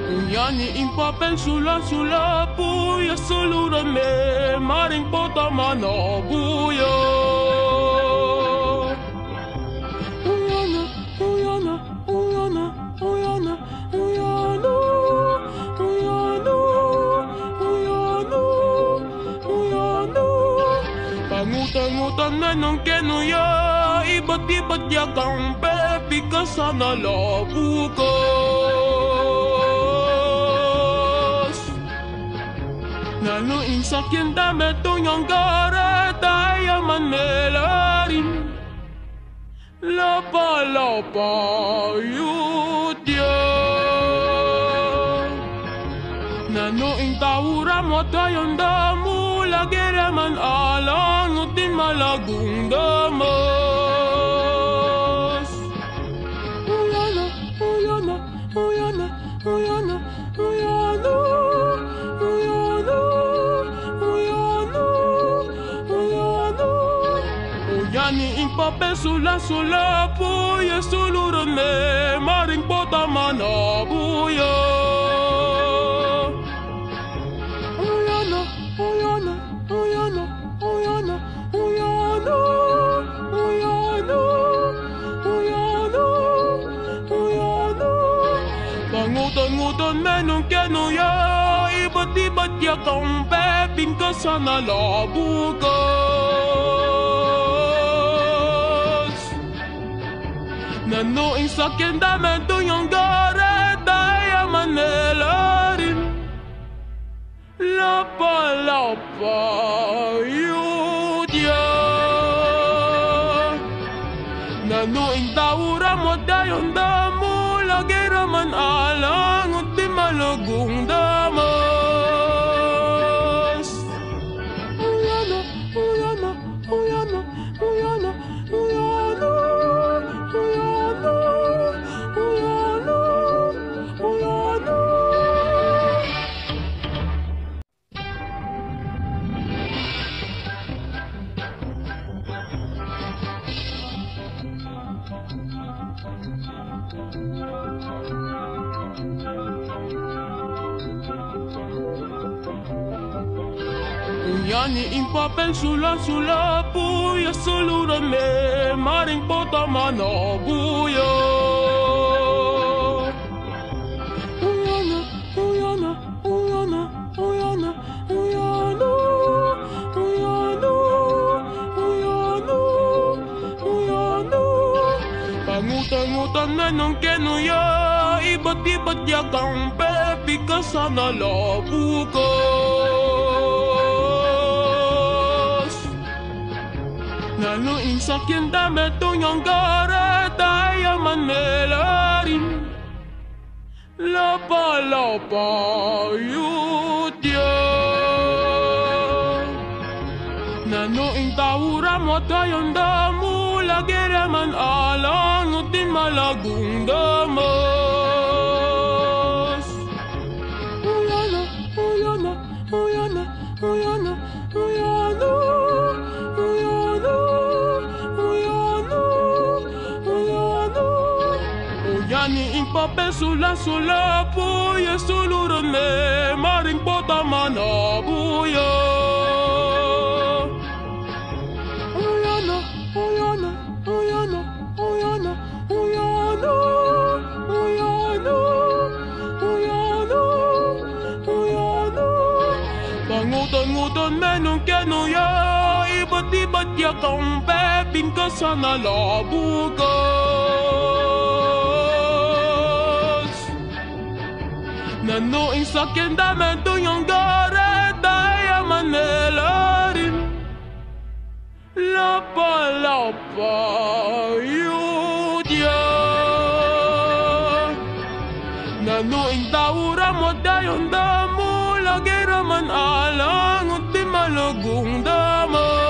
Yani impapel sula puya sulura me maring pota manabuya. Uyana, uyana, uyana, uyana, uyana, uyana, uyana, uyana. Pangutan-ngutan na nung kenuya, iba't-iba't yakang pepi ka sana labukos. Naluing sakyan dame tuyong gara, tayo manelarin. Lapa-lapa yudya. Nanuing tawura mo tayong damu, lagi naman alangutin malagong damas. Uyana, uyana, uyana, uyana, uyana, uyana, uyana, uyana. Uyani impapel sula puya suluran me maring pota manabuya. Uyana, uyana, uyana, uyana, uyana, uyana, uyana, uyana. Pangutan-ngutan menong kenuya, iba't-iba't yakang peping ka sana labukos. Nanuing sakyan dame tuyong gara, tayo manelarin. Lapa-lapa yudya. Nanuing tawura mo dayon damu, lagi raman alangot di malagong damas. Uyana, uyana, uyana, uyana, uyana, uyana, uyana, uyana. Yani impapel sula puya sulura me maring pota manabuya. Uyana, uyana, uyana, uyana, uyana, uyana, uyana, uyana. Pangutan-ngutan na nung kenuya, iba't-iba't yakang pepi ka sana labukos. Naluing sakyan dame tuyong gara, tayo manelarin. Lapa-lapa yudya. Nanuing tawura mo tayong damu, lagi naman alangutin malagong damas. Uyana, uyana, uyana, uyana, uyana, uyana, uyana, uyana. Uyani impapel sula puya suluran me maring pota manabuya. Uyana, uyana, uyana, uyana, uyana, uyana, uyana, uyana. Pangutan-ngutan menong kenuya, iba't-iba't yakang peping ka sana labukos. Nanuing sakyan dame tuyong gara, tayo manelarin. Lapa-lapa yudya. Nanuing tawura mo dayon damu, lagi raman alangot di malagong damas.